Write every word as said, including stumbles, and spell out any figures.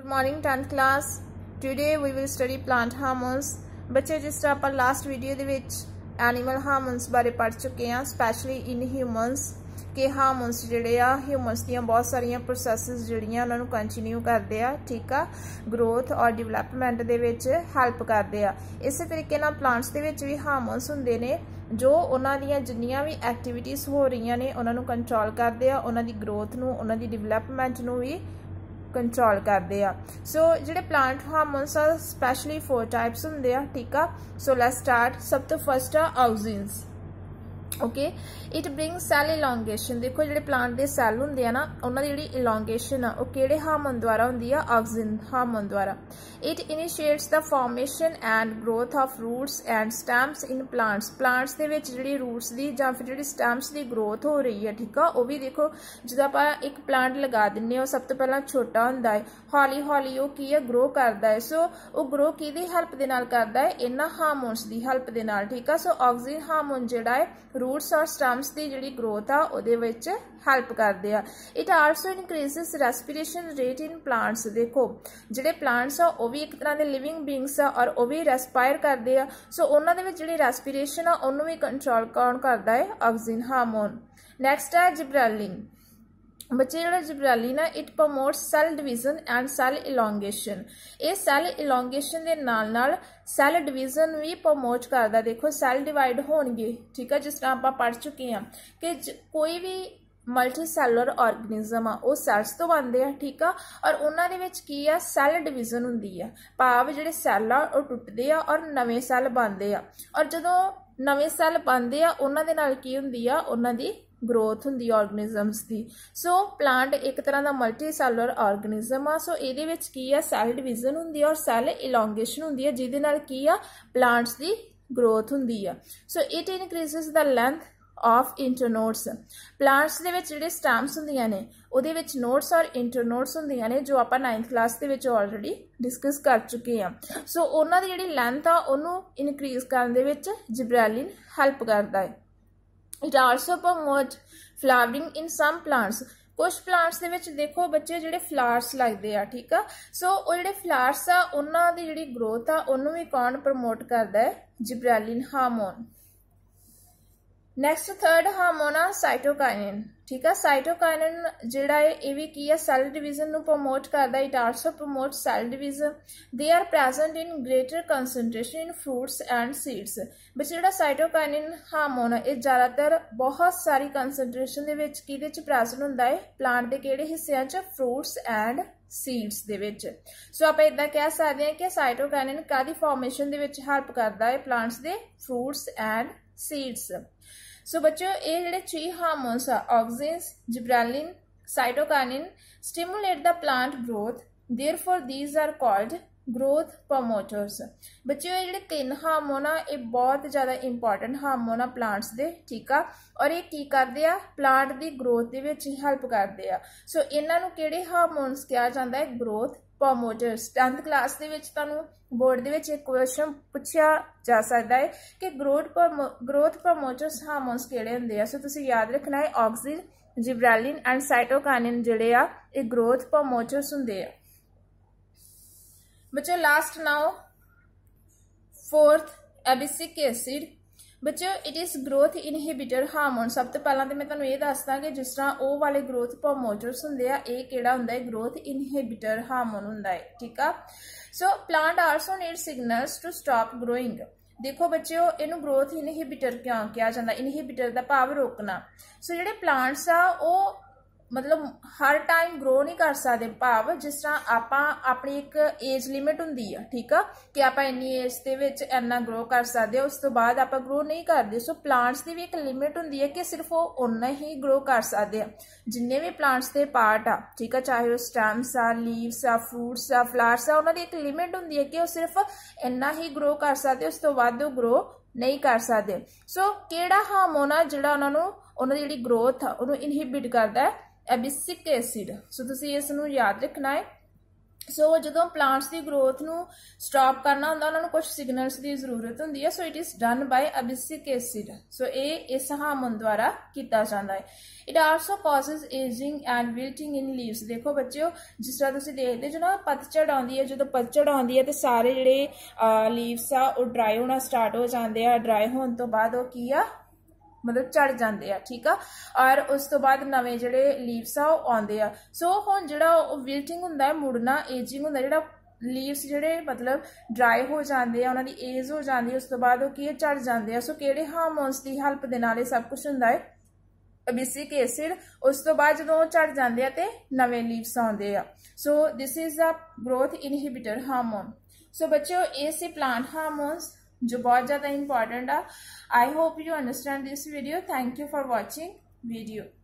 morning tenth class. Today we will study plant hormones. बच्चे जिस तरह ਆਪਾਂ लास्ट वीडियो ਦੇ ਵਿੱਚ एनिमल हार्मोन्स बारे पढ़ चुके हैं, स्पैशली इन ह्यूमनस के हार्मोन्स ਜਿਹੜੇ ਆ ह्यूमनस ਦੀਆਂ ਬਹੁਤ ਸਾਰੀਆਂ ਪ੍ਰੋਸੈਸਿਸ ਜਿਹੜੀਆਂ ਉਹਨਾਂ ਨੂੰ ਕੰਟੀਨਿਊ ਕਰਦੇ ਆ, ਠੀਕ ਆ, ਗਰੋਥ ਔਰ ਡਿਵੈਲਪਮੈਂਟ ਦੇ ਵਿੱਚ ਹੈਲਪ ਕਰਦੇ ਆ। ਇਸੇ ਤਰੀਕੇ ਨਾਲ ਪਲਾਂਟਸ ਦੇ ਵਿੱਚ ਵੀ ਹਾਰਮੋਨਸ ਹੁੰਦੇ ਨੇ ਜੋ ਉਹਨਾਂ ਦੀਆਂ ਜਿੰਨੀਆਂ ਵੀ ਐਕਟੀਵਿਟੀਜ਼ ਹੋ ਰਹੀਆਂ ਨੇ ਉਹਨਾਂ ਨੂੰ ਕੰਟਰੋਲ ਕਰਦੇ ਆ, ਉਹਨਾਂ ਦੀ ਗਰੋਥ ਨੂੰ, ਉਹਨਾਂ ਦੀ ਡਿਵੈਲਪਮੈਂਟ ਨੂੰ ਵੀ कंट्रोल करते हैं। सो जो प्लांट हार्मोन्स आ स्पैशली फोर टाइप्स होंगे आ, ठीक आ। So let's start. सब तो फर्स्ट आ auxins. Okay, it bring cell elongation. देखो जो प्लांट के सैल होंगे आ ना, उन्होंने जी इलोंगेशन आ किहड़े हार्मोन द्वारा होंगी आ? ऑक्सिन हार्मोन द्वारा। It initiates the formation and growth of roots and stems in plants. Plants के विच जिहड़ी रूट्स की जां फिर जिहड़ी स्टैम्स की ग्रोथ हो रही है, ठीक आ, वो भी देखो जो आप एक प्लांट लगा दिंने हो, सब तो पहला छोटा होंदा है, हौली हौली वो की है ग्रो करता है। सो वो ग्रो किहदी हैल्प दे नाल करता है? इन्हां हार्मोन्स की हैल्प दे नाल, ठीक आ। सो ऑक्सिन हार्मोन जिहड़ा है रूट्स और स्टैम्स की जिहड़ी ग्रोथ आ उहदे विच हैल्प करते हैं। It also increases respiration rate in plants. देखो जिहड़े प्लांट्स आ वो भी एक तरह के लिविंग बींग्स आ और वो भी रेस्पायर करते हैं। सो उन्हां दे विच जिहड़ी रेस्पिरेशन आ उहनूं भी कंट्रोल कौन करता है? Auxin hormone. नैक्सट है जिब्रेलिन। बच्चे जो जिब्रेलिन है it promotes cell division and cell elongation. ये सैल इलोंगेशन के नाल नाल सैल डिवीजन भी प्रमोट करता। देखो सैल डिवाइड होणगे, ठीक है, जिस तरह आप पढ़ चुके हैं कि कोई भी मल्टी सैलर ऑर्गेनिज्म आ वो सैल्स तो बनते हैं, ठीक आ, और उन्होंने विच की आ सैल डिवीजन होंदी है। भाव जिहड़े सैल आ वो टुटदे आ और नवे सैल बनते आ, और जदों नवे सैल बनते आ उन्हां दे नाल की होंदी आ? उन्हां दी ग्रोथ होंदी ऑर्गेनिजम्स की। सो प्लांट एक तरह का मल्टी सैलर ऑर्गेनिज्म आ। सो ये की है सैल डिवीजन होंदी है और सैल इलोंगेशन होंदी है, जिहदे नाल की आ प्लांट्स की ग्रोथ होंदी है। So it increases the length of internodes. Plants दे विच जिहड़े स्टैम्स होंदियां ने उहदे विच नोड्स और इंटरनोड्स होंदियां ने, जो आप नाइन्थ क्लास दे विच ऑलरेडी डिस्कस कर चुके हैं। सो उन्हां दी जिहड़ी लेंथ आ उहनूं इनक्रीज करन दे विच जिब्रेलिन हैल्प करदा है। It also promote flowering in some plants. कुछ प्लांट्स दे विच देखो बच्चे जिहड़े फ्लावर्स लगदे आ, ठीक आ। सो वो जिहड़े फ्लावर्स आ उन्हां दी जिहड़ी ग्रोथ आ उन्नूं भी कौन प्रमोट करदा है? Gibberellin hormone. Next third hormone आ साइटोकाइनिन, ठीक है। साइटोकाइनिन जिहड़ा है ये भी की है सैल डिवीजन नूं प्रमोट करदा। It also promote cell division. They are present in greater concentration in fruits and seeds. बच्चे जिहड़ा साइटोकाइनिन हार्मोन है ये ज़्यादातर बहुत सारी कंसनट्रेशन दे विच किहदे च प्रेजेंट हुंदा है? प्लांट दे किहड़े हिस्सिਆਂ च? फ्रूट्स एंड सीड्स दे विच। सो आप इदां कह सकते हैं कि साइटोकाइनिन कादी फॉर्मेशन दे विच हैल्प करदा है? प्लांट्स दे फ्रूट्स एंड सीड्स। सो बच्चों ये जिहड़े थ्री हार्मोन्स आ auxins, gibberellin, cytokinin stimulate the plant growth, therefore these are called growth promoters. बच्चों ये जिहड़े तीन हार्मोन आ ये बहुत ज़्यादा इंपॉर्टेंट हार्मोन आ प्लांट्स दे, ठीक आ, और ये की करते आ? प्लांट की ग्रोथ दे विच हैल्प करते आ। सो इन्हां नूं किहड़े हार्मोन्स कहा जाता है? Growth promoters. टेंथ क्लास दे विच तुहानूं बोर्ड दे विच एक क्वेश्चन पूछा जा सकता है कि ग्रोथ ग्रोथ प्रमोटर्स हार्मोन्स किहड़े हुंदे आ। सो तुसीं याद रखना है ऑक्सिन, जिब्रेलिन एंड साइटोकाइनिन जिहड़े आ ये ग्रोथ प्रमोटर्स हुंदे आ। बच्चों last now fourth abscisic acid. बच्चों it is growth inhibitor hormone. सब तो पहला तो मैं तुहानूं ये दसदा कि जिस तरह वो वाले ग्रोथ प्रमोटर्स हुंदे आ ये किहड़ा हुंदा है? ग्रोथ इनहिबिटर हार्मोन हुंदा है, ठीक आ। So plant also need signals to stop growing. देखो बच्चों इनू ग्रोथ इनहिबिटर क्यों कहा जाता? इनहिबिटर का भाव रोकना। सो जिहड़े प्लांट्स आ वो मतलब हर टाइम ग्रो नहीं कर सकते, भाव जिस तरह आप अपनी एक एज लिमिट होंदी है, ठीक है, कि आप इन्नी एज के विच इन्ना ग्रो कर सकते, उस तो बाद आप ग्रो नहीं करते। सो प्लांट्स की भी एक लिमिट होंदी है कि सिर्फ वो उन्ना ही ग्रो कर सकते हैं जिन्ने भी प्लांट्स के पार्ट आ, ठीक है, चाहे वो स्टैम्स आ, लीव्स आ, फ्रूट्स आ, फ्लावर्स आ, उन्होंने एक लिमिट होंदी है कि वो सिर्फ इन्ना ही ग्रो कर सकते, उस तो बाद वो ग्रो नहीं कर सकते। सो किहड़ा हार्मोन आ जिहड़ा उन्होंने उन्होंने जिहड़ी ग्रोथ आ उन्होंने इनहिबिट करता है? एबिसिक एसिड। सो तुसीं इस नूं याद रखना है सो जो प्लांट्स की ग्रोथ नू स्टॉप करना होंदा उन्हां नू कुछ सिग्नल्स की जरूरत होंदी है। So it is done by abscisic acid. So ये इस हार्मोन द्वारा किया जाता है। It also causes ageing and wilting in leaves. देखो बच्चों जिस तरह तुसीं देखते जो ना पतझड़ आती है, जो पतझड़ आती है तो सारे जिहड़े लीव्स आ वो ड्राई होना स्टार्ट हो जाते हैं। ड्राई होने तो बाद वो की आ मतलब झड़ जाते हैं, ठीक आ। और उस तो बाद नवे जिहड़े लीव्स आ वो आउंदे आ। सो हुण जिहड़ा विल्टिंग हुंदा है, मुड़ना, एजिंग हुंदा, जिहड़ा लीव्स जिहड़े मतलब ड्राई हो जाते हैं, उन्हां दी एज हो जाती है, उस तो बाद वो की है झड़ जाते हैं। सो किहड़े हार्मोन्स की हेल्प दे नाल सब कुछ हुंदा है? Abscisic acid. उस तो बाद जो झड़ जाते हैं तो नवे लीव्स आउंदे आ। So this is a growth inhibitor hormone. So बच्चों ये से प्लांट हार्मोन्स जो बहुत ज़्यादा इंपॉर्टेंट है। I hope you understand this video. Thank you for watching video.